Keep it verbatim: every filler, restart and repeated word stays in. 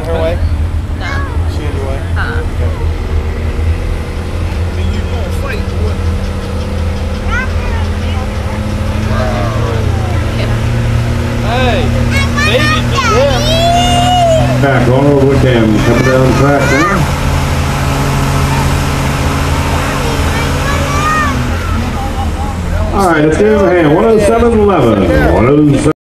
in her way? No. She in your way? Uh-uh. Okay. Then you gonna fight what? Hey, baby, yeah. Back on over with them. Coming down the track now. All right, let's give him a hand. one oh seven eleven. one oh seven.